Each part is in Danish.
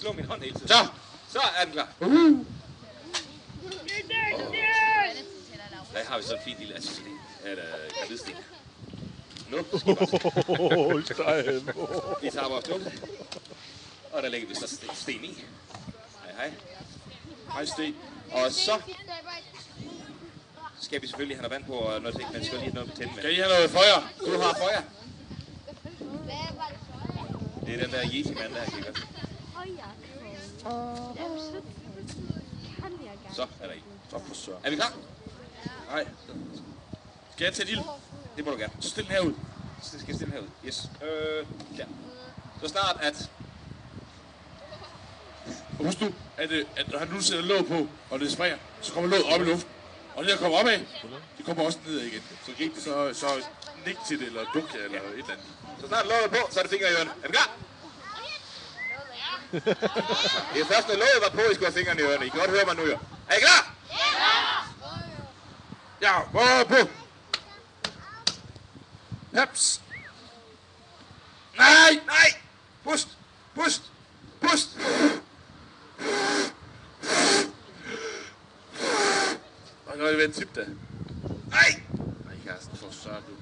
slå min hånd hele tiden. Så er den klar. Der har vi sådan en fin lille assistent. Eller gravidsten. Nu. Vi tager vores dukke. Og der lægger vi så sten i. Hej. Hej, Sten. Og så skal vi selvfølgelig have noget vand på, og noget ting, men skal lige have noget at tænde med. Skal I have noget føjer? Du har føjer. Det er den der Yeti-mand der, ikke? Så er der i. Så for søren. Er vi klar? Nej. Skal jeg tænde ild? Det må du gerne. Så stil den herud. Så skal jeg stille herud. Yes. Ja. Så snart at... Og husk nu, at når han nu sætter låg på, og det springer, så kommer låget op i luften. Og det der kommer opad, det kommer også nedad igen. Så nik til det, eller duk eller et eller andet. Så snart låget på, så er det fingre i ørerne. Er vi klar? Det er først, når låget var på, I skulle have fingrene i ørerne. I kan godt høre mig nu, jo. Er I klar? Ja, hvor på? Haps. Nej! Pust! Og nu er det ved en tip, da. Nej, Carsten, for så du.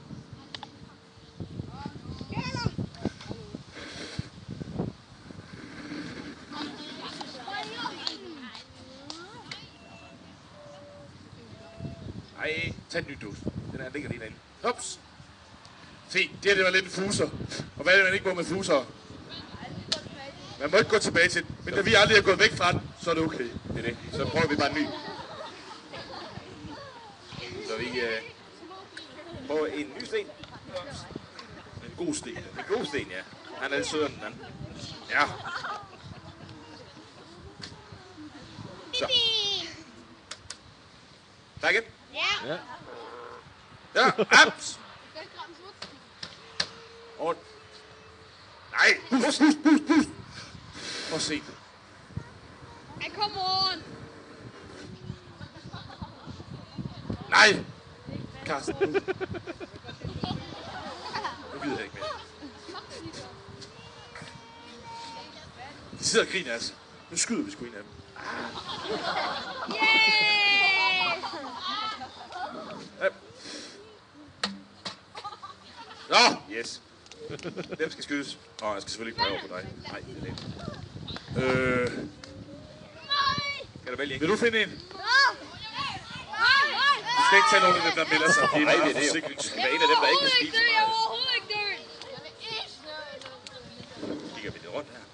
Ej, Tag en ny dåse. den her ligger lige derinde. Ups. Se, det var lidt en fuser. Og hvad er det, man ikke må med fuser? Man må ikke gå tilbage til den. Men da vi aldrig er gået væk fra den, så er det okay. Det er det. Så prøver vi bare en ny. Så vi prøver en ny sten. En god sten. En god sten, ja. Han er lidt sødere end den anden. Ja. Så. Tak igen. Ja, ups. Og... Nej, pust. Og se. Ej, kom on! Nej! Carsten, nu. Nu gider jeg ikke mere. De sidder og griner altså. Nu skyder vi sgu en af dem. Nå! Yes. Hvem skal skydes? Nå, jeg skal selvfølgelig ikke pege over på dig. Nej, det er det. Kan du vælge en? Vil du finde en? Du skal ikke tage nogen af dem, der melder sig. Nej, det er det jo. Det er en af dem, der ikke kan spise så meget. overhovedet ikke dø! Kigger vi lidt rundt her.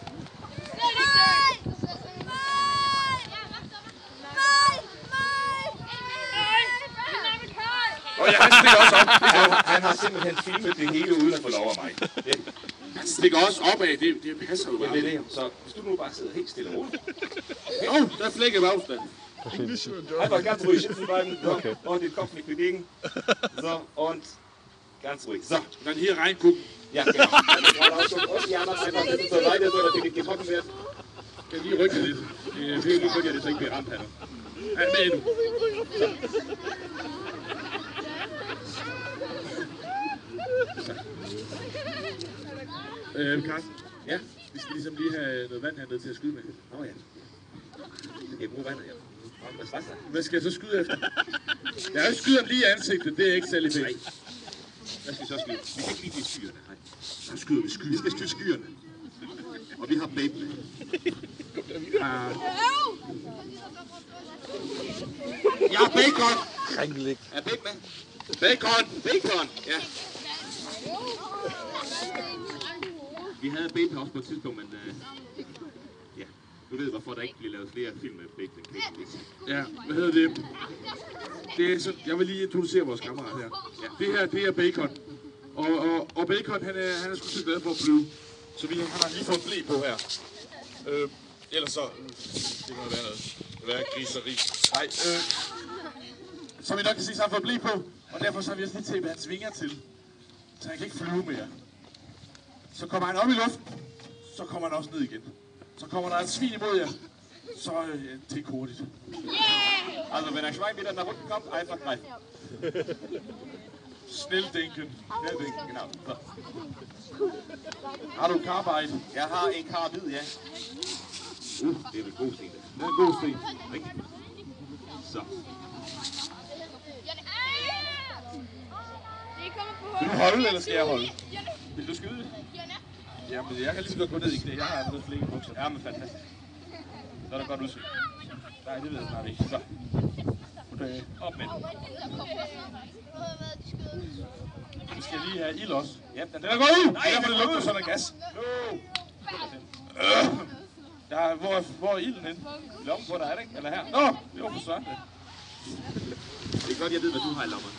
Og ja, han stikker også op. Han har simpelthen filmet det hele uden at få lov af mig. Han stikker også opad. Det passer jo bare. Det er det. Så hvis du nu bare sidder helt stille og roligt. Der er flække af afstand. Einfach ganz ruhig sitzen bleiben. So. Okay. Und den Kopf nicht bewegen. So, und ganz ruhig. So. Dann hier reingucken. Ja, genau. Und die anderen einfach ein bisschen zur Seite, so dass sie nicht getroffen werden. Skal lige rykke lidt. Det er virkelig godt, at det så ikke bliver ramt her. Ja, med nu. Carsten. Ja. Vi skal ligesom lige have noget vand hernede til at skyde med. Nå ja. Jeg bruger vandet, ja. Hvad skal jeg så skyde efter? Jeg skyder ham lige i ansigtet, det er ikke særlig fedt. Hvad skal vi så skyde? Vi kan ikke lige blive skyerne. Nej. Så skyder vi skyerne. Vi skal skyde skyerne. Og vi har babe med. Ja, bacon! Kringelig. Er babe med? Bacon! Bacon! Ja. Vi havde babe også på et tidspunkt, men ja. Du ved, hvorfor der ikke bliver lavet flere film med bacon. Ja, hvad hedder det? Det er sådan, jeg vil lige introducere vores kammerat her. Ja. Det her, det er Bacon. Og Bacon, han er sgu så glad for at flyve. Så han har lige fået blæ på her. Ellers så... det må være noget. Det må være griseri. Nej, som I nok kan se, så har han fået blæ på. Og derfor så har vi også lige tæppet hans vinger til. Så han kan ikke flyve mere. Så kommer han op i luften. Så kommer han også ned igen. Så kommer der et svin imod jer. Så tænk hurtigt. Also, wenn ein Schwein wieder nach unten kommt, einfach greifen. Snildinken. Snildinken, genau. Så. Har du en karbejde? Jeg har en karbid, ja. Det er vel god sten, det. Det er en god sten. Ikke? Så. Det kommer på Vil du holde, eller skal jeg holde? Vil du skyde? Jamen, jeg kan lige så godt gå ned i knæ. Jeg har allerede flæk i bukserne. Ja, men fantastisk. Så er der godt udsyn. Nej, det ved jeg snart ikke. Så. Okay. Op med den. Vi skal lige have ild også. Ja, den Den er gået ud! Nej, Det er derfor, den det er lugter gået sådan af gas. Hvor er ilden henne? I lommen på dig, er det ikke? Eller her? Nå, det var for søren det. Det er godt, jeg ved, hvad du har i lommerne.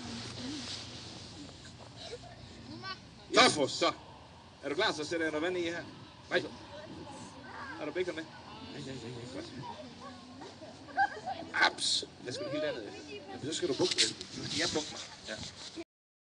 Yes. Så. Er du klar, så sætter jeg noget vand i her. Nej. Er du bacon med? Ja. Godt. Abs. Jeg skal helt andet. Så skal du bukke det. Nu skal jeg bukke mig. Ja.